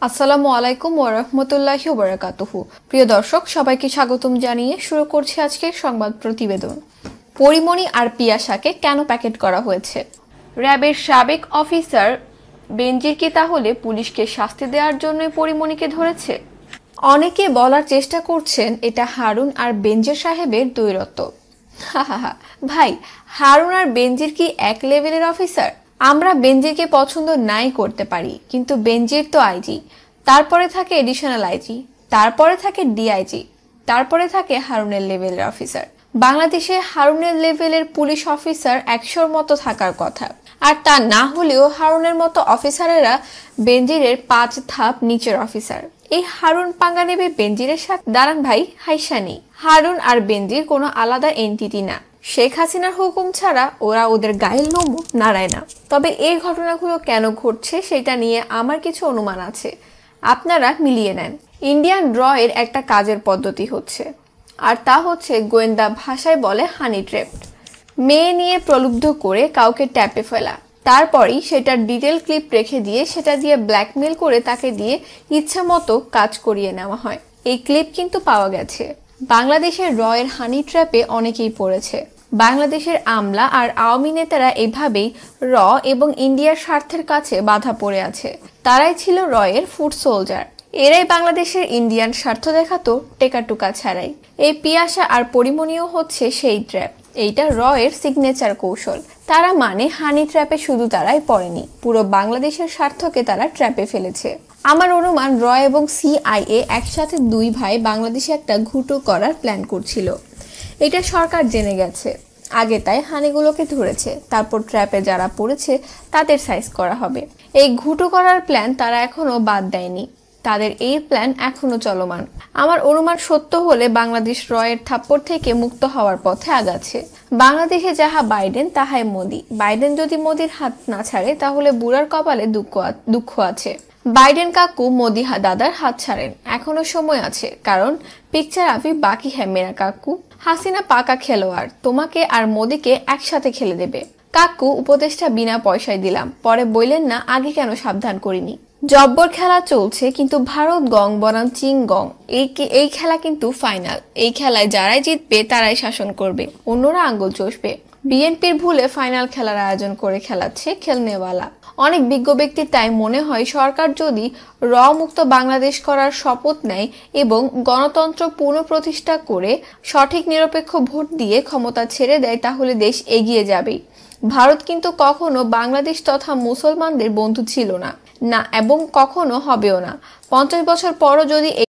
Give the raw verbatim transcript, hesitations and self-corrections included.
আসসালামু আলাইকুম ওয়া রাহমাতুল্লাহি ওয়া বারাকাতুহু। প্রিয় দর্শক, সবাইকে স্বাগতম জানিয়ে শুরু করছি আজকের সংবাদ প্রতিবেদন। পরিমণি আর পিয়াসাকে কেন প্যাকেট করা হয়েছে? র্যাবের সাবেক অফিসার বেনজির কি তাহলে পুলিশকে শাস্তি দেওয়ার জন্যই পরিমণিকে ধরেছে? অনেকে বলার চেষ্টা করছেন এটা হারুন আর বেনজির সাহেবের দ্বৈরথ। হাহাহা ভাই, হারুন আর বেনজির কি এক লেভেলের অফিসার? আমরা বেনজিরকে পছন্দ নাই করতে পারি, কিন্তু বেনজির তো আইজি, তারপরে থাকে এডিশনাল আইজি, তারপরে থাকে ডিআইজি, তারপরে থাকে হারুনের লেভেলের অফিসার। বাংলাদেশে হারুনের লেভেলের পুলিশ অফিসার একশোর মতো থাকার কথা, আর তা না হলেও হারুনের মতো অফিসারেরা বেনজিরের পাঁচ ধাপ নিচের অফিসার। এই হারুন পাঙ্গা নেবে বেনজিরের সাথে? দাঁড়ান ভাই, হাইশানি, হারুন আর বেনজির কোনো আলাদা এন্টিটি না। শেখ হাসিনার হুকুম ছাড়া ওরা ওদের গায়ের লোমও নাড়ায় না। তবে এই ঘটনাগুলো কেন ঘটছে সেটা নিয়ে আমার কিছু অনুমান আছে, আপনারা মিলিয়ে নেন। ইন্ডিয়ান র এর একটা কাজের পদ্ধতি হচ্ছে, আর তা হচ্ছে গোয়েন্দা ভাষায় বলে হানি ট্র্যাপ। মেয়ে নিয়ে প্রলুব্ধ করে কাউকে ট্যাপে ফেলা, তারপরই সেটার ডিটেল ক্লিপ রেখে দিয়ে সেটা দিয়ে ব্ল্যাকমেল করে তাকে দিয়ে ইচ্ছা মতো কাজ করিয়ে নেওয়া হয়। এই ক্লিপ কিন্তু পাওয়া গেছে। বাংলাদেশের র এর হানি ট্র্যাপে অনেকেই পড়েছে। বাংলাদেশের আমলা আর আওয়ামী নেতারা এভাবেই র এবং ইন্ডিয়ার স্বার্থের কাছে বাধা পড়ে আছে। তারাই ছিল র এর ফুট সোলজার। এরাই বাংলাদেশের ইন্ডিয়ান স্বার্থ দেখাতো টেকাটুকা ছাড়াই। এই পিয়াসা আর পরিমণিও হচ্ছে সেই ট্র্যাপ। এইটা র এর সিগনেচার কৌশল। তারা মানে হানি ট্র্যাপে শুধু তারাই পড়েনি, পুরো বাংলাদেশের স্বার্থকে তারা ট্র্যাপে ফেলেছে। আমার অনুমান র এবং সিআইএ একসাথে দুই ভাই বাংলাদেশে একটা ঘুঁটো করার প্ল্যান করছিল। এটা সরকার জেনে গেছে আগে, তাই হানিগুলোকে ধরেছে। তারপর ট্র্যাপে যারা পড়েছে তাদের সাইজ করা হবে। এই ঘুঁটো করার প্ল্যান তারা এখনো বাদ দেয়নি, তাদের এই প্ল্যান এখনো চলমান। আমার অনুমান সত্য হলে বাংলাদেশ র এর থাপ্পড় থেকে মুক্ত হওয়ার পথে আগাচ্ছে। বাংলাদেশে যাহা বাইডেন তাহাই মোদি। বাইডেন যদি মোদির হাত না ছাড়ে তাহলে বুড়ার কপালে দুঃখ দুঃখ আছে। বাইডেন কাকু মোদি দাদার হাত ছাড়েন, এখনো সময় আছে, কারণ পিকচার আভি বাকি হ্যাঁ মেরা কাকু। হাসিনা পাকা খেলোয়াড়, তোমাকে আর মোদিকে একসাথে খেলে দেবে। কাকু উপদেশটা বিনা পয়সায় দিলাম, পরে বললেন না আগে কেন সাবধান করিনি। জব্বর খেলা চলছে, কিন্তু ভারত গং বনাম চিং গং। এই এই খেলা কিন্তু ফাইনাল। এই খেলায় যারাই জিতবে তারাই শাসন করবে, অন্যরা আঙ্গুল চষবে। বিএনপির ভুলে ফাইনাল খেলার আয়োজন করে খেলাচ্ছে খেলনেওয়ালা অনেক বিজ্ঞ ব্যক্তির। তাই মনে হয় সরকার যদি র মুক্ত বাংলাদেশ করার শপথ নেয় এবং গণতন্ত্র পুনঃপ্রতিষ্ঠা করে সঠিক নিরপেক্ষ ভোট দিয়ে ক্ষমতা ছেড়ে দেয়, তাহলে দেশ এগিয়ে যাবেই। ভারত কিন্তু কখনো বাংলাদেশ তথা মুসলমানদের বন্ধু ছিল না না এবং কখনো হবেও না। পঞ্চাশ বছর পরও যদি